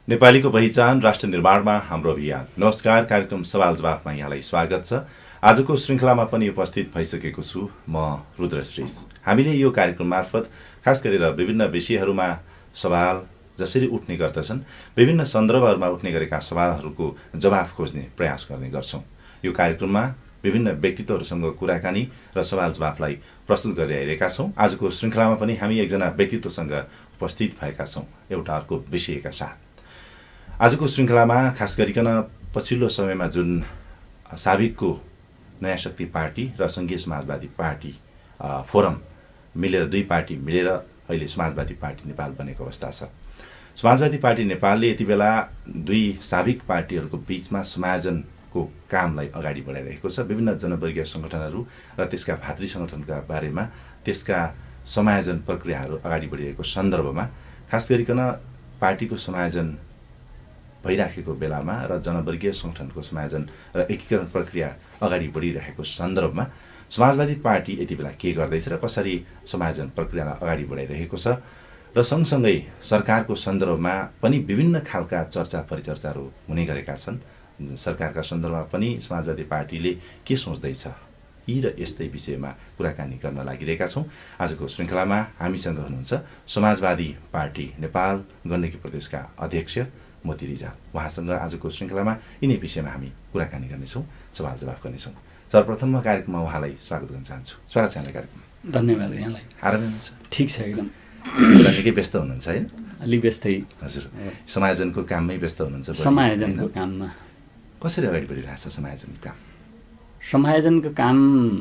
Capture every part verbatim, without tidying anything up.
नेपालीको पहिचान राष्ट्र निर्माणमा हाम्रो अभियान। नमस्कार, कार्यक्रम सवाल जवाफमा यहाँलाई स्वागत छ। आजको श्रृङ्खलामा पनि उपस्थित भइसकेको छु म रुद्रश्रेष्ठ। हामीले यो कार्यक्रम मार्फत खास गरेर विभिन्न विषयहरूमा सवाल जसरी उठ्ने गर्दछन्, विभिन्न सन्दर्भहरूमा उठ्ने गरेका सवालहरूको जवाफ खोज्ने प्रयास गर्ने गर्छौँ। यो कार्यक्रममा विभिन्न व्यक्तित्वहरूसँग कुराकानी र सवाल जवाफलाई प्रस्तुत गरिरहेका छौँ। आजको श्रृङ्खलामा पनि हामी एकजना व्यक्तित्वसँग उपस्थित भएका छौँ एउटा अर्को विषयका साथ। आजको श्रृङ्खलामा खास गरिकन पछिल्लो समयमा जुन साबिकको नयाँ शक्ति पार्टी र सङ्घीय समाजवादी पार्टी फोरम मिलेर दुई पार्टी मिलेर अहिले समाजवादी पार्टी नेपाल बनेको अवस्था छ। समाजवादी पार्टी नेपालले यति बेला दुई साबिक पार्टीहरूको बिचमा समायोजनको कामलाई अगाडि बढाइरहेको छ। विभिन्न जनवर्गीय सङ्गठनहरू र त्यसका भातृ सङ्गठनका बारेमा त्यसका समायोजन प्रक्रियाहरू अगाडि बढिरहेको सन्दर्भमा खास गरिकन पार्टीको समायोजन भइराखेको बेलामा र जनवर्गीय सङ्गठनको समायोजन र एकीकरण प्रक्रिया अगाडि बढिरहेको सन्दर्भमा समाजवादी पार्टी यति बेला के गर्दैछ र कसरी समायोजन प्रक्रियालाई अगाडि बढाइरहेको छ र सँगसँगै सरकारको सन्दर्भमा पनि विभिन्न खालका चर्चा परिचर्चाहरू हुने गरेका छन्। सरकारका सन्दर्भमा पनि समाजवादी पार्टीले के सोच्दैछ, यी र यस्तै विषयमा कुराकानी गर्न लागिरहेका छौँ। आजको श्रृङ्खलामा हामीसँग हुनुहुन्छ समाजवादी पार्टी नेपाल गण्डकी प्रदेशका अध्यक्ष मोती रिजाल। उहाँसँग आजको श्रृङ्खलामा यिनै विषयमा हामी कुराकानी गर्नेछौँ, सवाल जवाफ गर्नेछौँ। सर्वप्रथम म कार्यक्रममा उहाँलाई स्वागत गर्न चाहन्छु। स्वागत छ यहाँलाई कार्यक्रममा। धन्यवाद यहाँलाई। आरामै हुनुहुन्छ? ठिक छ, एकदम। निकै व्यस्त हुनुहुन्छ है? अलि व्यस्तै। हजुर, समायोजनको काममै व्यस्त हुनुहुन्छ? समायोजनको काममा कसरी अगाडि बढिरहेछ समायोजनको काम? समायोजनको काम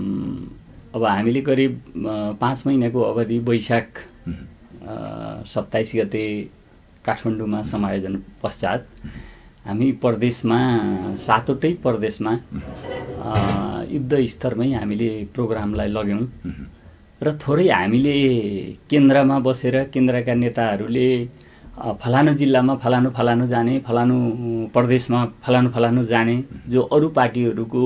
अब हामीले करिब पाँच महिनाको अवधि वैशाख सत्ताइस गते काठमाडौँमा समायोजन पश्चात हामी प्रदेशमा सातवटै प्रदेशमा युद्ध स्तरमै हामीले प्रोग्रामलाई लग्यौँ र थोरै हामीले केन्द्रमा बसेर केन्द्रका नेताहरूले फलानु जिल्लामा फलानु फलानु जाने, फलानु प्रदेशमा फलानु फलानु जाने, जो अरू पार्टीहरूको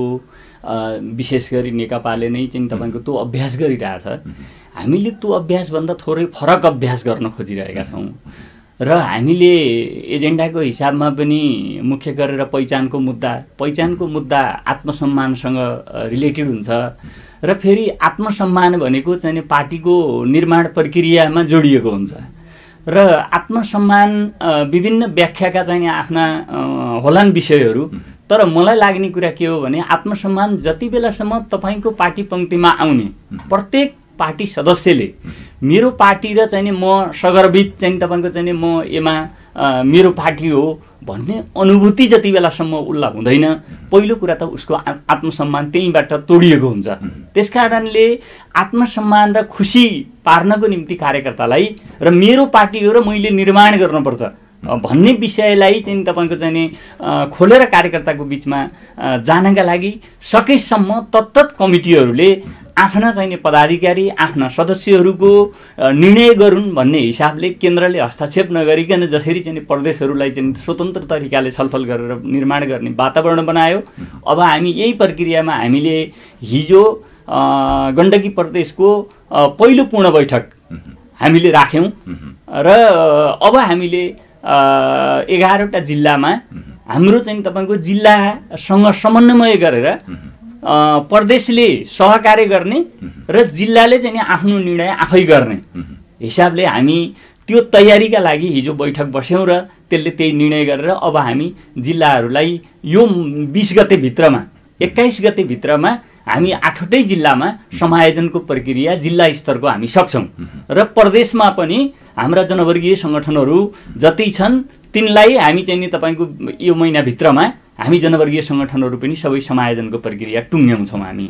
विशेष गरी नेकपाले नै चाहिँ तपाईँको त्यो अभ्यास गरिरहेछ। हामीले त्यो अभ्यासभन्दा थोरै फरक अभ्यास गर्न खोजिरहेका छौँ र हामीले एजेन्डाको हिसाबमा पनि मुख्य गरेर पहिचानको मुद्दा पहिचानको मुद्दा आत्मसम्मानसँग रिलेटेड हुन्छ र फेरि आत्मसम्मान भनेको चाहिँ पार्टीको निर्माण प्रक्रियामा जोडिएको हुन्छ र आत्मसम्मान विभिन्न व्याख्याका चाहिँ आफ्ना होलान् विषयहरू। तर मलाई लाग्ने कुरा के हो भने आत्मसम्मान जति बेलासम्म तपाईँको पार्टी पङ्क्तिमा आउने प्रत्येक पार्टी सदस्यले मेरो पार्टी र चाहिँ म सगर्वित चाहिँ तपाईँको चाहिँ म एमा मेरो पार्टी हो भन्ने अनुभूति जति बेलासम्म उसलाई हुँदैन, पहिलो कुरा त उसको आत्मसम्मान त्यहीँबाट तोडिएको हुन्छ। त्यस कारणले आत्मसम्मान र खुसी पार्नको निम्ति कार्यकर्तालाई र मेरो पार्टी हो र मैले निर्माण गर्नुपर्छ भन्ने विषयलाई चाहिँ तपाईँको चाहिँ खोलेर कार्यकर्ताको बिचमा जानका लागि सकेसम्म तत्तत कमिटीहरूले आफ्ना चाहिने पदाधिकारी आफ्ना सदस्यहरूको निर्णय गरून् भन्ने हिसाबले केन्द्रले हस्तक्षेप नगरिकन जसरी चाहिँ प्रदेशहरूलाई चाहिँ स्वतन्त्र तरिकाले छलफल गरेर निर्माण गर्ने वातावरण बनायो। अब हामी यही प्रक्रियामा हामीले हिजो गण्डकी प्रदेशको पहिलो पूर्ण बैठक हामीले राख्यौँ र अब हामीले एघारवटा जिल्लामा हाम्रो चाहिँ तपाईँको जिल्लासँग समन्वय गरेर प्रदेशले सहकार्य गर्ने र जिल्लाले चाहिँ आफ्नो निर्णय आफै गर्ने हिसाबले हामी त्यो तयारीका लागि हिजो बैठक बस्यौँ र त्यसले त्यही निर्णय गरेर अब हामी जिल्लाहरूलाई यो बिस गते भित्रमा एक्काइस गते भित्रमा हामी आठवटै जिल्लामा समायोजनको प्रक्रिया जिल्ला स्तरको हामी सक्छौँ र प्रदेशमा पनि हाम्रा जनवर्गीय सङ्गठनहरू जति छन् तिनलाई हामी चाहिँ नि तपाईँको यो महिनाभित्रमा हामी जनवर्गीय सङ्गठनहरू पनि सबै समायोजनको प्रक्रिया टुङ्ग्याउँछौँ हामी।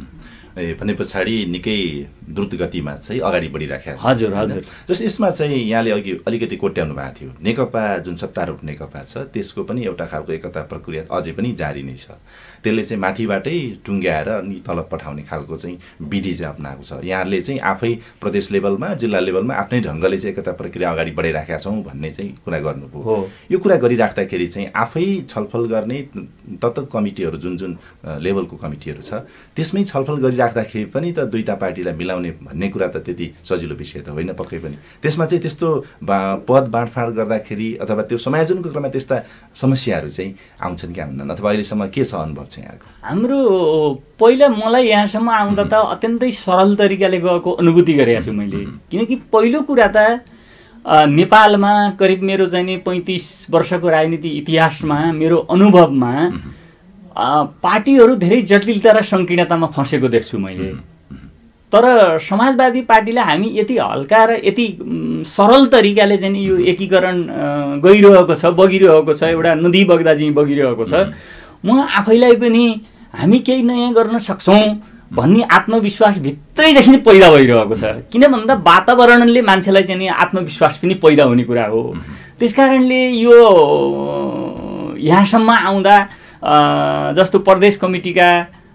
ए भने पछाडि निकै द्रुत गतिमा चाहिँ अगाडि बढिराखेको छ। हजुर हजुर। जस्तो यसमा चाहिँ यहाँले अघि अलिकति कोट्याउनु भएको थियो, नेकपा जुन सत्तारूढ नेकपा छ त्यसको पनि एउटा खालको एकता प्रक्रिया अझै पनि जारी नै छ। त्यसले चाहिँ माथिबाटै टुङ्ग्याएर अनि तल पठाउने खालको चाहिँ विधि चाहिँ अप्नाएको छ। यहाँहरूले चाहिँ आफै प्रदेश लेभलमा जिल्ला लेभलमा आफ्नै ढङ्गले चाहिँ एकता प्रक्रिया अगाडि बढाइराखेका छौँ भन्ने चाहिँ कुरा गर्नुभयो। यो कुरा गरिराख्दाखेरि चाहिँ आफै छलफल गर्ने तत्त कमिटीहरू जुन जुन लेभलको कमिटीहरू छ त्यसमै छलफल गरिराख्दाखेरि पनि त दुईटा पार्टीलाई मिलाउने भन्ने कुरा त त्यति सजिलो विषय त होइन पक्कै पनि। त्यसमा चाहिँ त्यस्तो पद बाँडफाँड गर्दाखेरि अथवा त्यो समायोजनको क्रममा त्यस्ता समस्याहरू चाहिँ आउँछन् कि आउँदैन, अथवा अहिलेसम्म के छ अनुभव चाहिँ यहाँको? हाम्रो पहिला मलाई यहाँसम्म आउँदा त अत्यन्तै सरल तरिकाले गएको अनुभूति गरेको छु मैले। किनकि पहिलो कुरा त नेपालमा करिब मेरो चाहिँ नि पैँतिस वर्षको राजनीति इतिहासमा मेरो अनुभवमा पार्टीहरू धेरै जटिलता र सङ्कीर्णतामा फँसेको देख्छु मैले। तर समाजवादी पार्टीलाई हामी यति हल्का र यति सरल तरिकाले चाहिँ यो एकीकरण गइरहेको छ, बगिरहेको छ, एउटा नदी बग्दा चाहिँ बगिरहेको छ। म आफैलाई पनि हामी केही नयाँ गर्न सक्छौँ भन्ने आत्मविश्वास भित्रैदेखि पैदा भइरहेको छ। किन भन्दा वातावरणले मान्छेलाई चाहिँ आत्मविश्वास पनि पैदा हुने कुरा हो। त्यस कारणले यो यहाँसम्म आउँदा जस्तो प्रदेश कमिटीका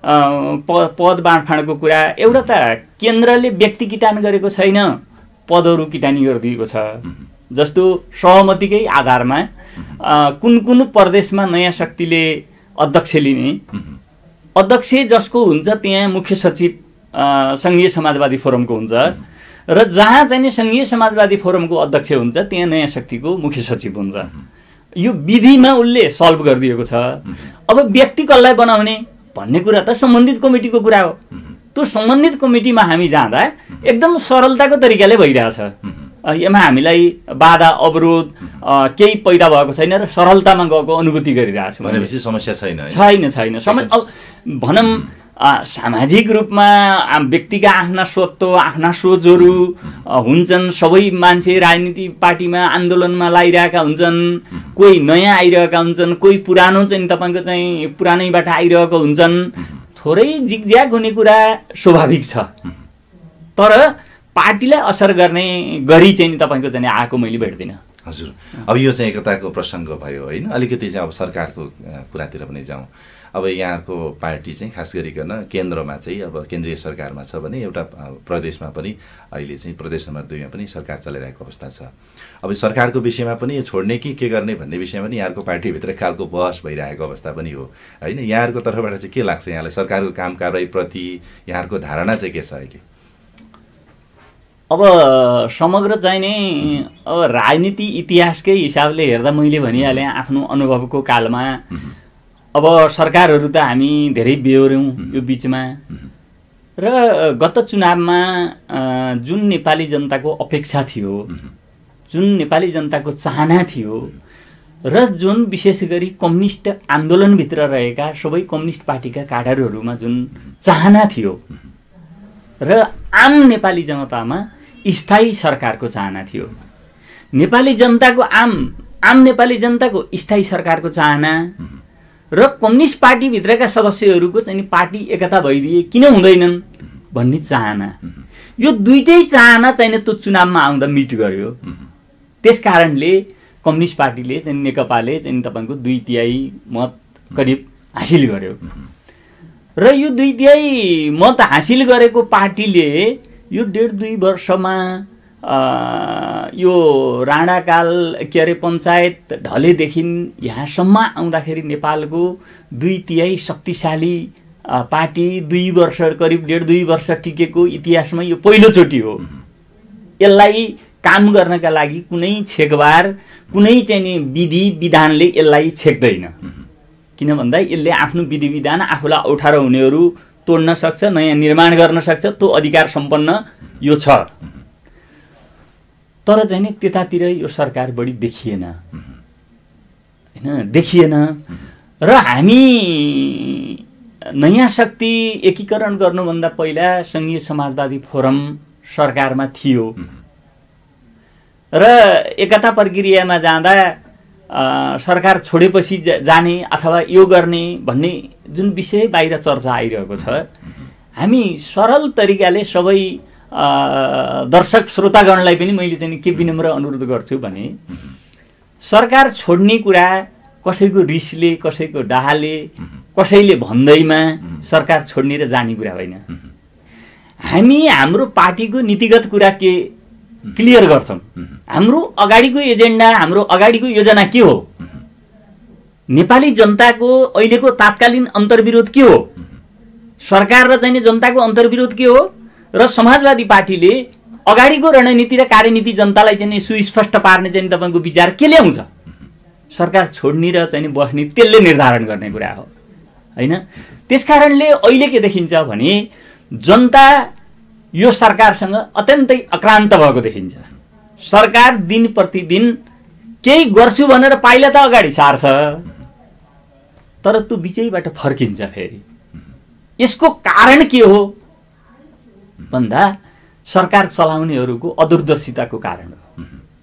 पद बाँडफाँडको कुरा, एउटा त केन्द्रले व्यक्ति किटान गरेको छैन, पदहरू किटानी गरिदिएको छ। जस्तो सहमतिकै आधारमा कुन कुन प्रदेशमा नयाँ शक्तिले अध्यक्ष लिने, अध्यक्ष जसको हुन्छ त्यहाँ मुख्य सचिव सङ्घीय समाजवादी फोरमको हुन्छ, र जहाँ चाहिँ सङ्घीय समाजवादी फोरमको अध्यक्ष हुन्छ त्यहाँ नयाँ शक्तिको मुख्य सचिव हुन्छ। यो विधिमा उसले सल्भ गरिदिएको छ। अब व्यक्ति कसलाई बनाउने भन्ने कुरा त सम्बन्धित कमिटीको कुरा हो। त्यो सम्बन्धित कमिटीमा हामी जाँदा एकदम सरलताको तरिकाले भइरहेछ। यसमा हामीलाई बाधा अवरोध केही पैदा भएको छैन र सरलतामा गएको अनुभूति गरिरहेको छु। भनेपछि समस्या छैन छैन छैन सम अब भनौँ सामाजिक रूपमा व्यक्तिका आफ्ना स्वत्व आफ्ना सोचहरू हुन्छन्। सबै मान्छे राजनीति पार्टीमा आन्दोलनमा लागिरहेका हुन्छन्, कोही नयाँ आइरहेका हुन्छन्, कोही पुरानो चाहिँ तपाईँको चाहिँ पुरानैबाट आइरहेको हुन्छन्। थोरै जिगज्याग हुने कुरा स्वाभाविक छ, तर पार्टीलाई असर गर्ने गरी चाहिँ तपाईँको चाहिँ आएको मैले भेट्दिनँ। हजुर, अब यो चाहिँ एकताको प्रसङ्ग भयो होइन। अलिकति चाहिँ अब सरकारको कुरातिर पनि जाउँ। अब यहाँको पार्टी चाहिँ खास गरिकन केन्द्रमा चाहिँ अब केन्द्रीय सरकारमा छ भने एउटा प्रदेशमा पनि अहिले चाहिँ प्रदेश नम्बर दुईमा पनि सरकार चलाइरहेको अवस्था छ। अब सरकारको विषयमा पनि छोड्ने कि के गर्ने भन्ने विषयमा पनि यहाँको पार्टीभित्र खालको बहस भइरहेको अवस्था पनि हो होइन। यहाँहरूको तर्फबाट चाहिँ के लाग्छ यहाँलाई सरकारको काम कारबाहीप्रति यहाँहरूको धारणा चाहिँ के छ अहिले? अब समग्र चाहिँ नि अब राजनीति इतिहासकै हिसाबले हेर्दा मैले भनिहालेँ आफ्नो अनुभवको कालमा अब सरकारहरू त हामी धेरै बेहोऱ्यौँ यो बिचमा। र गत चुनावमा जुन नेपाली जनताको अपेक्षा थियो, जुन नेपाली जनताको चाहना थियो, र जुन विशेष गरी कम्युनिस्ट आन्दोलनभित्र रहेका सबै कम्युनिस्ट पार्टीका काडरहरूमा जुन चाहना थियो र आम नेपाली जनतामा स्थायी सरकारको चाहना थियो, नेपाली जनताको आम आम नेपाली जनताको स्थायी सरकारको चाहना र कम्युनिस्ट पार्टीभित्रका सदस्यहरूको चाहिँ पार्टी एकता भइदिए किन हुँदैनन् भन्ने चाहना, यो दुईटै चाहना चाहिँ त्यो चुनावमा आउँदा मिट गर्यो। त्यस कारणले कम्युनिस्ट पार्टीले चाहिँ नेकपाले चाहिँ तपाईँको दुई तिहाई मत करिब हासिल गर्यो। र यो दुई तिहाई मत हासिल गरेको पार्टीले यो डेढ दुई वर्षमा यो राणाकाल के अरे पञ्चायत ढलेदेखि यहाँसम्म आउँदाखेरि नेपालको दुई तिहाई शक्तिशाली पार्टी दुई वर्ष करिब डेढ दुई वर्ष टिकेको इतिहासमा यो पहिलोचोटि हो। यसलाई काम गर्नका लागि कुनै छेकबार कुनै चाहिँ नि विधि विधानले यसलाई छेक्दैन। किन भन्दा यसले आफ्नो विधि विधान आफूलाई अप्ठ्यारो हुनेहरू तोड्न सक्छ, नयाँ निर्माण गर्न सक्छ, त्यो अधिकार सम्पन्न यो छ। तर चाहिँ नि त्यतातिर यो सरकार बढी देखिएन होइन, देखिएन। र हामी नयाँ शक्ति एकीकरण गर्नुभन्दा पहिला सङ्घीय समाजवादी फोरम सरकारमा थियो र एकता प्रक्रियामा जाँदा सरकार छोडेपछि जाने अथवा यो गर्ने भन्ने जुन विषय बाहिर चर्चा आइरहेको छ, हामी सरल तरिकाले सबै दर्शक श्रोतागणलाई पनि मैले चाहिँ के विनम्र अनुरोध गर्छु भने सरकार छोड्ने कुरा कसैको रिसले कसैको डाहाले कसैले भन्दैमा सरकार छोड्ने र जाने कुरा होइन। हामी हाम्रो पार्टीको नीतिगत कुरा के क्लियर गर्छौँ। हाम्रो अगाडिको एजेन्डा, हाम्रो अगाडिको योजना के हो, नेपाली जनताको अहिलेको तात्कालीन अन्तर्विरोध के हो, सरकार र चाहिँ जनताको अन्तर्विरोध के हो, र समाजवादी पार्टीले अगाडिको रणनीति र कार्यनीति जनतालाई चाहिँ सुस्पष्ट पार्ने चाहिँ तपाईँको विचार के ल्याउँछ, सरकार छोड्ने र चाहिँ बस्ने त्यसले निर्धारण गर्ने कुरा हो होइन। त्यसकारणले अहिले के देखिन्छ भने जनता यो सरकारसँग अत्यन्तै आक्रान्त भएको देखिन्छ। सरकार दिन प्रतिदिन केही गर्छु भनेर पाइला त अगाडि सार्छ, तर त्यो बिचैबाट फर्किन्छ फेरि। यसको कारण के हो भन्दा सरकार चलाउनेहरूको अदूरदर्शिताको कारण हो।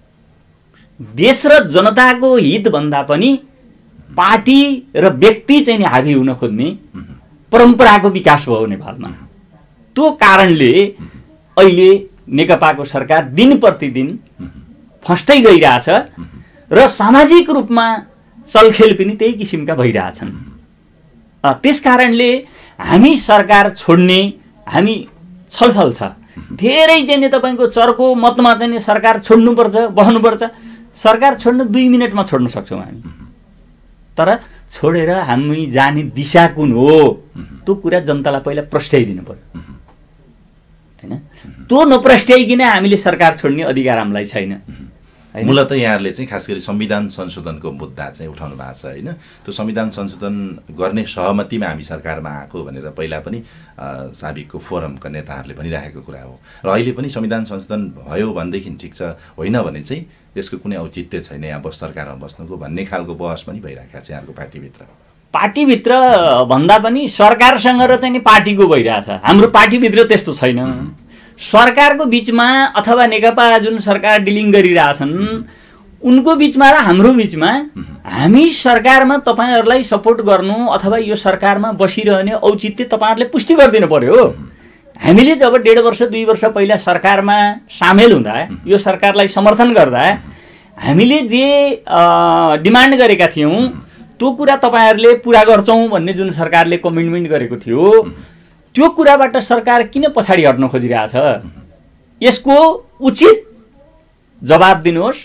देश र जनताको हित भन्दा पनि पार्टी र व्यक्ति चाहिँ नि हावी हुन खोज्ने परम्पराको विकास भयो नेपालमा। त्यो कारणले अहिले नेकपाको सरकार दिन प्रतिदिन फस्दै गइरहेछ र सामाजिक रूपमा चलखेल पनि त्यही किसिमका भइरहेछन्। त्यस कारणले हामी सरकार छोड्ने हामी छलफल छ। धेरै चाहिँ तपाईँको चर्को मतमा चाहिँ सरकार छोड्नुपर्छ, बस्नुपर्छ। सरकार छोड्न दुई मिनटमा छोड्न सक्छौँ हामी, तर छोडेर हामी जाने दिशा कुन हो त्यो कुरा जनतालाई पहिला प्रस्ट्याइदिनु पर्यो होइन। त्यो नप्रस्ट्याइकन हामीले सरकार छोड्ने अधिकार हामीलाई छैन। मूलत यहाँहरूले चाहिँ खास गरी संविधान संशोधनको मुद्दा चाहिँ उठाउनु भएको छ होइन। त्यो संविधान संशोधन गर्ने सहमतिमा हामी सरकारमा आएको भनेर पहिला पनि साबिकको फोरमका नेताहरूले भनिराखेको कुरा हो, र अहिले पनि संविधान संशोधन भयो भनेदेखि ठिक छ, होइन भने चाहिँ यसको कुनै औचित्य छैन यहाँ बस सरकारमा बस्नुको भन्ने खालको बहस पनि भइरहेको छ यहाँको पार्टीभित्र। पार्टीभित्र भन्दा पनि सरकारसँग र चाहिँ पार्टीको भइरहेछ। हाम्रो पार्टीभित्र त्यस्तो छैन। सरकारको बिचमा अथवा नेकपा जुन सरकार डिलिङ गरिरहेछन् उनको बिचमा र हाम्रो बिचमा हामी सरकारमा तपाईँहरूलाई सपोर्ट गर्नु अथवा यो सरकारमा बसिरहने औचित्य तपाईँहरूले पुष्टि गरिदिनु पर्यो। हामीले जब डेढ वर्ष दुई वर्ष पहिला सरकारमा सामेल हुँदा, यो सरकारलाई समर्थन गर्दा हामीले जे डिमान्ड गरेका थियौँ त्यो कुरा तपाईँहरूले पुरा गर्छौँ भन्ने जुन सरकारले कमिटमेन्ट गरेको थियो, त्यो कुराबाट सरकार किन पछाडि हट्न खोजिरहेछ? यसको उचित जवाब दिनुहोस्,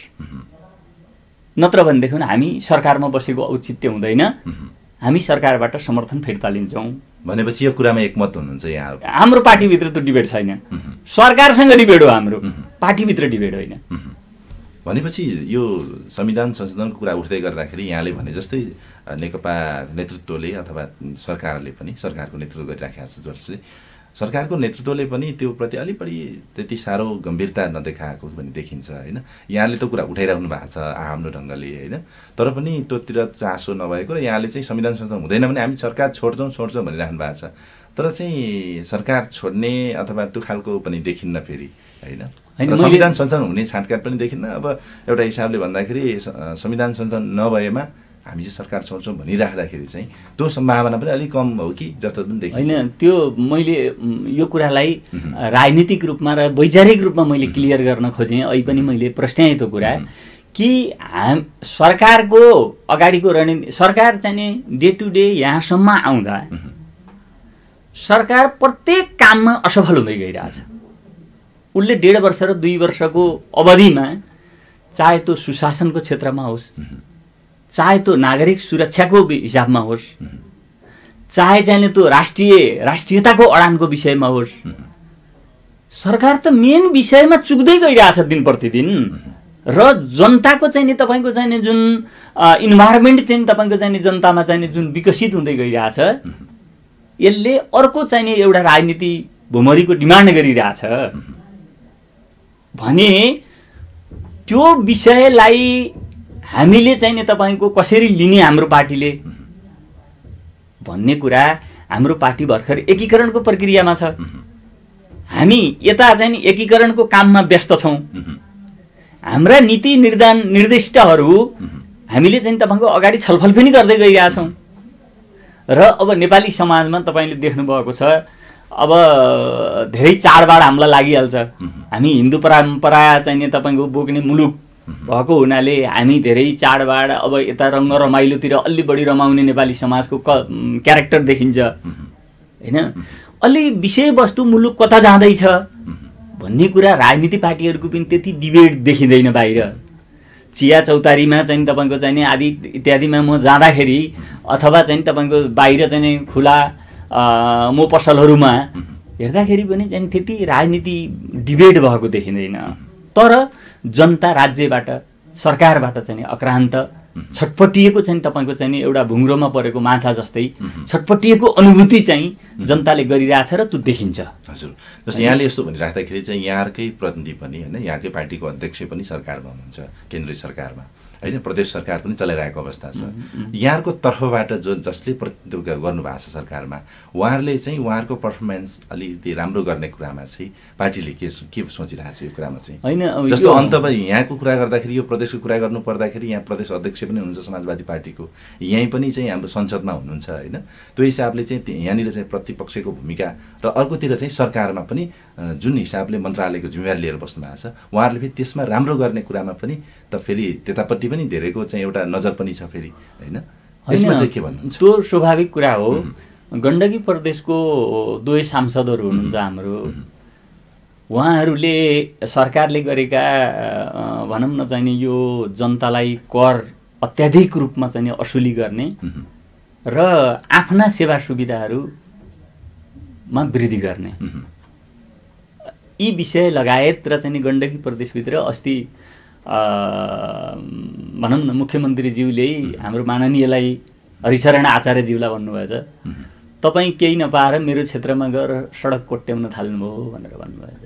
नत्र भनेदेखि हामी सरकारमा बसेको औचित्य हुँदैन, हामी सरकारबाट समर्थन फिर्ता लिन्छौँ भनेपछि यो कुरामा एकमत हुनुहुन्छ यहाँ? हाम्रो पार्टीभित्र त्यो डिबेट छैन। सरकारसँग डिबेट हो हाम्रो, पार्टीभित्र डिबेट होइन। भनेपछि यो संविधान संशोधनको कुरा उठ्दै गर्दाखेरि यहाँले भने जस्तै नेकपा नेतृत्वले अथवा सरकारले पनि सरकारको नेतृत्व गरिराखेको छ जसले सरकारको नेतृत्वले पनि त्यो प्रति अलि बढी त्यति साह्रो गम्भीरता नदेखाएको पनि देखिन्छ होइन। यहाँले त्यो कुरा उठाइराख्नु भएको छ आफ्नो ढङ्गले होइन, तर पनि त्योतिर चासो नभएको र यहाँले चाहिँ संविधान संशोधन हुँदैन भने हामी सरकार छोड्छौँ छोड्छौँ भनिराख्नु भएको छ, तर चाहिँ सरकार छोड्ने अथवा त्यो खालको पनि देखिन्न फेरि होइन। संविधान संशोधन हुने छाँटकाट पनि देखिन्न। अब एउटा हिसाबले भन्दाखेरि संविधान संशोधन नभएमा हामी चाहिँ सरकार छोड्छौँ भनिराख्दाखेरि चाहिँ त्यो सम्भावना पनि अलिक कम हो कि जस्तो पनि देखिन्छ होइन। त्यो मैले यो कुरालाई राजनीतिक रूपमा र वैचारिक रूपमा मैले क्लियर गर्न खोजेँ। अहिले पनि मैले प्रश्नाएँ त्यो कुरा कि हाम सरकारको अगाडिको रणनीति, सरकार चाहिँ डे टु डे यहाँसम्म आउँदा सरकार प्रत्येक काममा असफल हुँदै गइरहेछ। उसले डेढ वर्ष र दुई वर्षको अवधिमा चाहे त्यो सुशासनको क्षेत्रमा होस्, चाहे त्यो नागरिक सुरक्षाको हिसाबमा होस्, चाहे चाहिँ त्यो राष्ट्रिय राष्ट्रियताको अडानको विषयमा होस्, सरकार त मेन विषयमा चुक्दै गइरहेछ दिन प्रतिदिन। र जनताको चाहिँ नि तपाईँको चाहिँ जुन इन्भाइरोमेन्ट चाहिँ तपाईँको चाहिँ जनतामा चाहिँ जुन विकसित हुँदै गइरहेछ, यसले अर्को चाहिँ एउटा राजनीति भुमरीको डिमान्ड गरिरहेछ भने त्यो विषयलाई हामीले चाहिँ नि तपाईँको कसरी लिने हाम्रो पार्टीले भन्ने कुरा हाम्रो पार्टी भर्खर एकीकरणको प्रक्रियामा छ। हामी यता चाहिँ नि एकीकरणको काममा व्यस्त छौँ। हाम्रा नीति निर्धान निर्दिष्टहरू हामीले चाहिँ तपाईँको अगाडि छलफल पनि गर्दै गइरहेछौँ। र अब नेपाली समाजमा तपाईँले देख्नुभएको छ अब धेरै चाडबाड हामीलाई लागिहाल्छ। हामी हिन्दू परम्परा चाहिँ नि तपाईँको बोक्ने मुलुक भएको हुनाले हामी धेरै चाडबाड अब यता रङ्ग रमाइलोतिर अलि बढी रमाउने नेपाली समाजको क क्यारेक्टर देखिन्छ होइन। अलि विषयवस्तु मुलुक कता जाँदैछ भन्ने कुरा राजनीति पार्टीहरूको पनि त्यति डिबेट देखिँदैन बाहिर। चिया चौतारीमा चाहिँ तपाईँको चाहिँ आदि इत्यादिमा म जाँदाखेरि अथवा चाहिँ तपाईँको बाहिर चाहिँ खुला म पसलहरूमा हेर्दाखेरि पनि चाहिँ त्यति राजनीति डिबेट भएको देखिँदैन। तर जनता राज्यबाट सरकारबाट चाहिँ अक्रान्त छटपटिएको चाहिँ तपाईँको चाहिँ एउटा भुङ्ग्रोमा परेको माछा जस्तै छटपटिएको अनुभूति चाहिँ जनताले गरिरहेछ र त्यो देखिन्छ। हजुर, जस्तो यहाँले यस्तो भनिराख्दाखेरि चाहिँ यहाँकै प्रतिनिधि पनि होइन, यहाँकै पार्टीको अध्यक्ष पनि सरकारमा हुनुहुन्छ, केन्द्रीय सरकारमा होइन, प्रदेश सरकार पनि चलाइरहेको अवस्था छ। यहाँको तर्फबाट जो जसले प्रतिनिधित्व गर्नुभएको छ सरकारमा, उहाँहरूले चाहिँ उहाँहरूको पर्फर्मेन्स अलिकति राम्रो गर्ने कुरामा चाहिँ पार्टीले के के सोचिरहेको छ यो कुरामा चाहिँ होइन। जस्तो अन्तमा यहाँको कुरा गर्दाखेरि यो प्रदेशको कुरा गर्नु पर्दाखेरि यहाँ प्रदेश अध्यक्ष पनि हुनुहुन्छ समाजवादी पार्टीको, यहीँ पनि चाहिँ हाम्रो संसदमा हुनुहुन्छ होइन। त्यो हिसाबले चाहिँ यहाँनिर चाहिँ प्रतिपक्षको भूमिका र अर्कोतिर चाहिँ सरकारमा पनि जुन हिसाबले मन्त्रालयको जिम्मेवारी लिएर बस्नु भएको छ उहाँहरूले फेरि त्यसमा राम्रो गर्ने कुरामा पनि त फेरि त्यतापट्टि पनि धेरैको चाहिँ एउटा नजर पनि छ फेरि होइन। यसमा चाहिँ के भन्नुहुन्छ? त्यो स्वाभाविक कुरा हो। गण्डकी प्रदेशको दुवै सांसदहरू हुनुहुन्छ हाम्रो, उहाँहरूले सरकारले गरेका भनौँ न चाहिँ यो जनतालाई कर अत्याधिक रूपमा चाहिँ असुली गर्ने र आफ्ना सेवा सुविधाहरूमा वृद्धि गर्ने यी विषय लगायत र चाहिँ गण्डकी प्रदेशभित्र अस्ति भनौँ न मुख्यमन्त्रीज्यूले हाम्रो माननीयलाई हरिशरण आचार्यज्यूलाई भन्नुभएछ, तपाईँ केही नपाएर मेरो क्षेत्रमा गएर सडक कोट्याउन थाल्नुभयो भनेर भन्नुभएछ।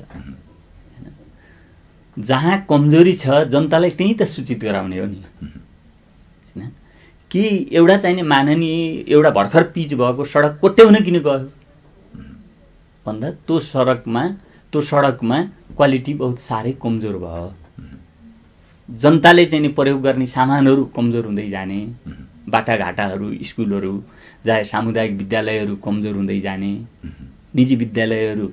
जहाँ कमजोरी छ जनतालाई त्यहीँ त सूचित गराउने हो नि होइन। कि एउटा चाहिने माननीय एउटा भर्खर पिच भएको सडक कोट्याउन किन गयो भन्दा त्यो सडकमा त्यो सडकमा क्वालिटी बहुत साह्रै कमजोर भयो। जनताले चाहिँ प्रयोग गर्ने सामानहरू कमजोर हुँदै जाने, बाटाघाटाहरू स्कुलहरू चाहे सामुदायिक विद्यालयहरू कमजोर हुँदै जाने, निजी विद्यालयहरू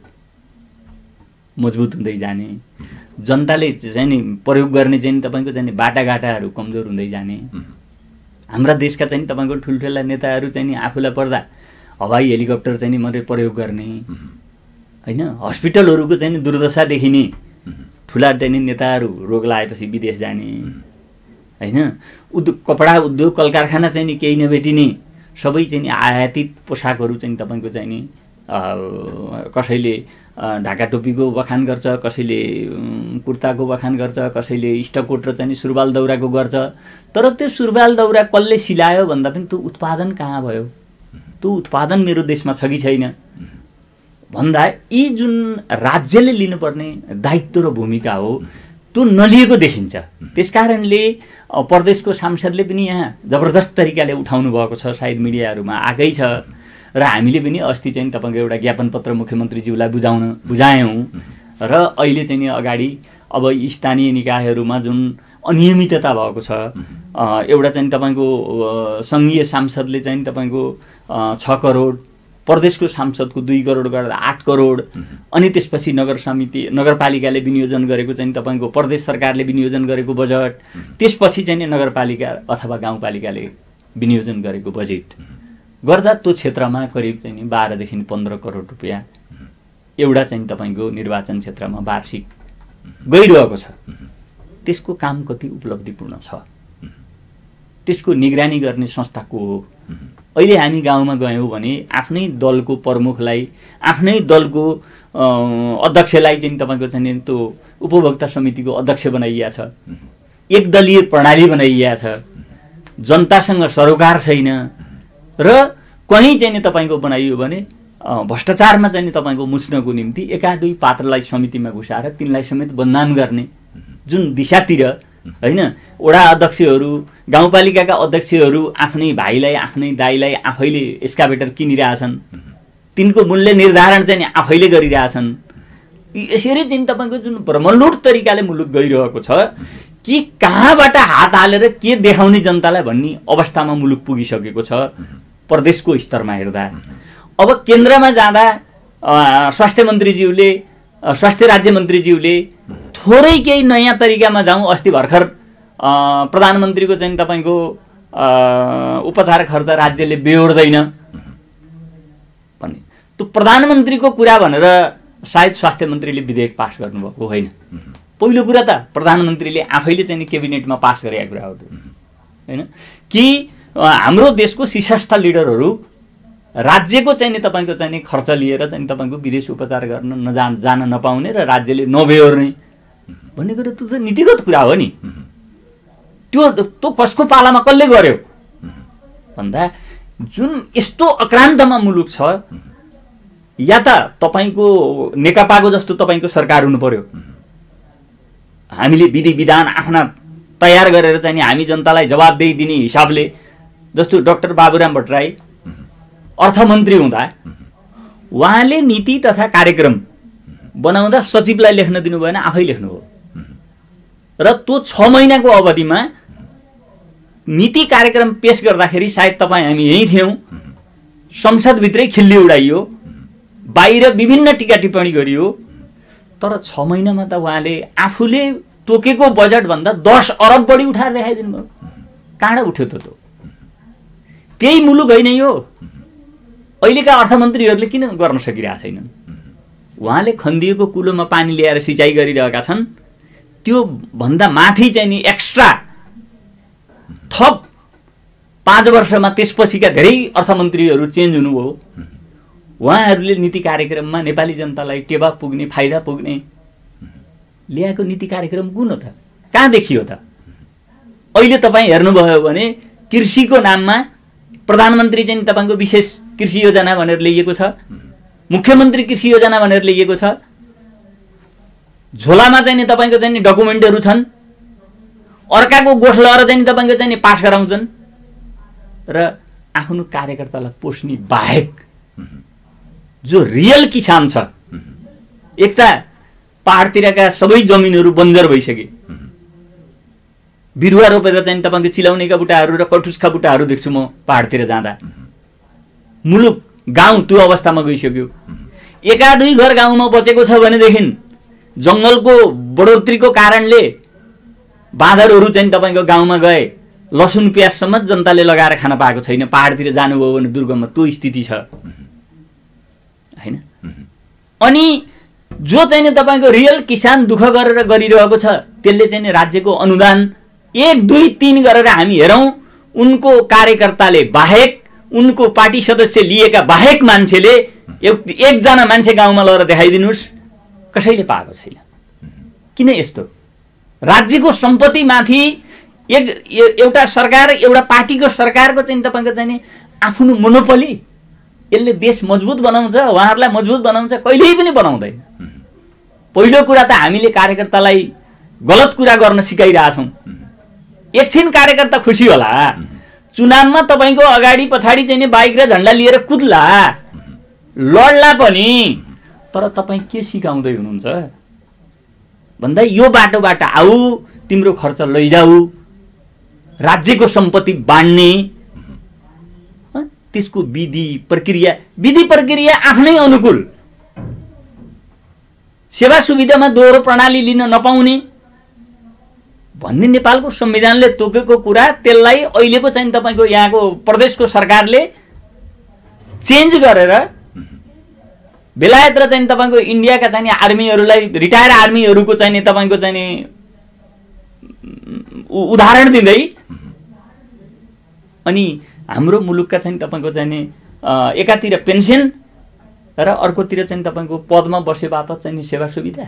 मजबुत हुँदै जाने, जनताले चाहिँ नि प्रयोग गर्ने चाहिँ तपाईँको चाहिँ बाटाघाटाहरू कमजोर हुँदै जाने। हाम्रा देशका चाहिँ तपाईँको ठुल्ठुला नेताहरू चाहिँ आफूलाई पर्दा हवाई हेलिकप्टर चाहिँ मात्रै प्रयोग गर्ने होइन। हस्पिटलहरूको चाहिँ दुर्दशा देखिने, ठुला चाहिँ नेताहरू रोग लागेपछि विदेश जाने होइन। उद्योग कपडा उद्योग कल कारखाना चाहिँ नि केही नभेटिने, सबै चाहिँ नि आयातित पोसाकहरू चाहिँ तपाईँको चाहिँ नि कसैले ढाका टोपीको बखान गर्छ, कसैले कुर्ताको बखान गर्छ, कसैले इस्टकोट र चाहिँ सुरुवाल दौराको गर्छ। तर त्यो सुरुवाल दौरा कसले सिलायो भन्दा पनि त्यो उत्पादन कहाँ भयो, त्यो उत्पादन मेरो देशमा छ कि छैन भन्दा यी जुन राज्यले लिनुपर्ने दायित्व र भूमिका हो त्यो नलिएको देखिन्छ। त्यसकारणले प्रदेशको सांसदले पनि यहाँ जबरजस्त तरिकाले उठाउनु भएको छ, सायद मिडियाहरूमा आएकै छ र हामीले पनि अस्ति चाहिँ तपाईँको एउटा ज्ञापन पत्र मुख्यमन्त्रीज्यूलाई बुझाउन बुझायौँ र अहिले चाहिँ अगाडि अब स्थानीय निकायहरूमा जुन अनियमितता भएको छ, एउटा चाहिँ तपाईँको सङ्घीय सांसदले चाहिँ तपाईँको छ करोड, प्रदेशको सांसदको दुई करोड गरेर आठ करोड, अनि त्यसपछि नगर समिति नगरपालिकाले विनियोजन गरेको चाहिँ तपाईँको प्रदेश सरकारले विनियोजन गरेको बजेट, त्यसपछि चाहिँ नगरपालिका अथवा गाउँपालिकाले विनियोजन गरेको बजेट गर्दा त्यो क्षेत्रमा करिब चाहिँ बाह्रदेखि पन्ध्र करोड रुपियाँ एउटा चाहिँ तपाईँको निर्वाचन क्षेत्रमा वार्षिक गइरहेको छ। त्यसको काम कति उपलब्धिपूर्ण छ, त्यसको निगरानी गर्ने संस्था को हो? अहिले हामी गाउँमा गयौँ भने आफ्नै दलको प्रमुखलाई, आफ्नै दलको अध्यक्षलाई चाहिँ तपाईँको चाहिँ त्यो उपभोक्ता समितिको अध्यक्ष बनाइएको छ, एक दलीय प्रणाली बनाइएको छ, जनतासँग सरोकार छैन र कहीँ चाहिँ तपाईँको बनाइयो भने भ्रष्टाचारमा चाहिँ तपाईँको मुस्नको निम्ति एका दुई पात्रलाई समितिमा घुसाएर तिनलाई समेत बदनाम गर्ने जुन दिशातिर होइन। वडा अध्यक्षहरू, गाउँपालिकाका अध्यक्षहरू आफ्नै भाइलाई आफ्नै दाइलाई आफैले एस्काभेटर किनिरहेछन्, तिनको मूल्य निर्धारण चाहिँ आफैले गरिरहेछन्। यसरी चाहिँ तपाईँको जुन भ्रमलुट तरिकाले मुलुक गइरहेको छ कि कहाँबाट हात हालेर के देखाउने जनतालाई भन्ने अवस्थामा मुलुक पुगिसकेको छ प्रदेशको स्तरमा हेर्दा। अब केन्द्रमा जाँदा स्वास्थ्य मन्त्रीज्यूले स्वास्थ्य राज्य मन्त्रीज्यूले थोरै केही नयाँ तरिकामा जाउँ, अस्ति भर्खर प्रधानमन्त्रीको चाहिँ तपाईँको उपचार खर्च राज्यले बेहोर्दैन भन्ने, त्यो प्रधानमन्त्रीको कुरा भनेर सायद स्वास्थ्य मन्त्रीले विधेयक पास गर्नुभएको होइन। पहिलो कुरा त प्रधानमन्त्रीले आफैले चाहिँ क्याबिनेटमा पास गरेका कुरा हो होइन कि हाम्रो देशको शीर्षस्थ लिडरहरू राज्यको चाहिँ नि तपाईँको चाहिँ खर्च लिएर चाहिँ तपाईँको विदेश उपचार गर्न नजा जान नपाउने र राज्यले नबेहोर्ने भन्ने कुरा त्यो त नीतिगत कुरा हो नि। त्यो त्यो कसको पालामा कसले गर्यो भन्दा जुन यस्तो अक्रान्तमा मुलुक छ, या त तपाईँको नेकपाको जस्तो तपाईँको सरकार हुनु पर्यो, हामीले विधि विधान आफ्ना तयार गरेर चाहिँ नि हामी जनतालाई जवाबदेही दिने हिसाबले, जस्तो डाक्टर बाबुराम भट्टराई अर्थमन्त्री हुँदा उहाँले नीति तथा कार्यक्रम बनाउँदा सचिवलाई लेख्न दिनु भएन, आफै लेख्नुभयो र त्यो छ महिनाको अवधिमा नीति कार्यक्रम पेश गर्दाखेरि सायद तपाईँ हामी यहीँ थियौँ, संसदभित्रै खिल्ली उडाइयो, बाहिर विभिन्न टिका टिप्पणी गरियो, तर छ महिनामा त उहाँले आफूले तोकेको बजेटभन्दा दस अरब बढी उठाएर देखाइदिनु भयो। कहाँ उठ्यो त त्यो? त्यही मुलुक होइन यो? अहिलेका अर्थमन्त्रीहरूले किन गर्न सकिरहेका छैनन्? उहाँले खन्दिएको कुलोमा पानी ल्याएर सिँचाइ गरिरहेका छन्। त्यो भन्दा माथि चाहिँ नि एक्स्ट्रा थप पाँच वर्षमा त्यसपछिका धेरै अर्थमन्त्रीहरू चेन्ज हुनुभयो। उहाँहरूले नीति कार्यक्रममा नेपाली जनतालाई टेवा पुग्ने, फाइदा पुग्ने ल्याएको नीति कार्यक्रम कुन हो त? कहाँ देखियो त? अहिले तपाईँ हेर्नुभयो भने कृषिको नाममा प्रधानमन्त्री चाहिँ तपाईँको विशेष कृषि योजना भनेर ल्याइएको छ, मुख्यमन्त्री कृषि योजना भनेर ल्याइएको छ, झोलामा चाहिँ नि तपाईँको चाहिँ नि डकुमेन्टहरू छन्, अर्काको गोठ लगाएर चाहिँ तपाईँको चाहिँ नि पास गराउँछन् र आफ्नो कार्यकर्तालाई पोस्ने बाहेक जो रियल किसान छ, एकता पहाडतिरका सबै जमिनहरू बन्जर भइसके, बिरुवा रोपेर चाहिँ तपाईँको चिलाउनेका बुट्टाहरू र कटुसका बुट्टाहरू देख्छु म पहाडतिर जाँदा। मुलुक गाउँ त्यो अवस्थामा गइसक्यो। एका दुई घर गाउँमा बचेको छ भनेदेखि जङ्गलको बढोत्तरीको कारणले बाँदरहरू चाहिँ तपाईँको गाउँमा गए, लसुन प्याजसम्म जनताले लगाएर खान पाएको छैन। पहाडतिर जानुभयो भने दुर्गममा त्यो स्थिति छ होइन। अनि जो चाहिँ नि तपाईँको रियल किसान दुःख गरेर गरिरहेको छ, त्यसले चाहिँ नि राज्यको अनुदान एक दुई तीन गरेर हामी हेरौँ, उनको कार्यकर्ताले बाहेक, उनको पार्टी सदस्य लिएका बाहेक मान्छेले एकजना मान्छे गाउँमा लगेर देखाइदिनुहोस्, कसैले पाएको छैन। किन यस्तो? राज्यको सम्पत्तिमाथि एक एउटा सरकार, एउटा पार्टीको सरकारको चाहिँ तपाईँको चाहिँ नि आफ्नो मोनोपोली, यसले देश मजबुत बनाउँछ, उहाँहरूलाई मजबुत बनाउँछ? कहिल्यै पनि बनाउँदैन। पहिलो कुरा त हामीले कार्यकर्तालाई गलत कुरा गर्न सिकाइरहेछौँ। एकछिन कार्यकर्ता खुसी होला, चुनावमा तपाईँको अगाडि पछाडि चाहिँ नि बाइक र झन्डा लिएर कुद्ला, लड्ला पनि, तर तपाईँ के सिकाउँदै हुनुहुन्छ भन्दा यो बाटोबाट आऊ, तिम्रो खर्च लैजाऊ, राज्यको सम्पत्ति बाँड्ने, त्यसको विधि प्रक्रिया विधि प्रक्रिया आफ्नै अनुकूल, सेवा सुविधामा दोहोरो प्रणाली लिन नपाउने भन्ने नेपालको संविधानले तोकेको कुरा, त्यसलाई अहिलेको चाहिँ तपाईँको यहाँको प्रदेशको सरकारले चेन्ज गरेर बेलायत र चाहिँ तपाईँको इन्डियाका चाहिँ आर्मीहरूलाई, रिटायर आर्मीहरूको चाहिँ तपाईँको चाहिँ उदाहरण दिँदै, अनि हाम्रो मुलुकका चाहिँ तपाईँको चाहिँ एकातिर पेन्सन र अर्कोतिर चाहिँ तपाईँको पदमा बसे बापत चाहिँ सेवा सुविधा,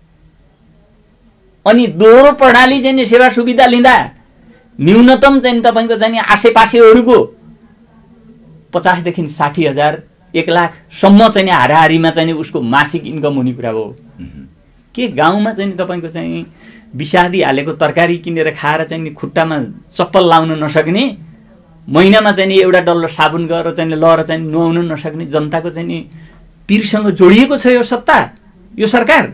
अनि दोहोरो प्रणाली चाहिँ सेवा सुविधा लिँदा न्यूनतम चाहिँ तपाईँको चाहिँ आसेपासेहरूको पचासदेखि साठी हजार एक लाखसम्म चाहिँ हाराहारीमा चाहिँ उसको मासिक इन्कम हुने कुरा हो। के गाउँमा चाहिँ तपाईँको चाहिँ विषादी हालेको तरकारी किनेर खाएर चाहिँ खुट्टामा चप्पल लाउन नसक्ने, महिनामा चाहिँ एउटा डल्लो साबुन गरेर चाहिँ लहर चाहिँ नुहाउन नसक्ने जनताको चाहिँ पीरसँग जोडिएको छ यो सत्ता, यो सरकार।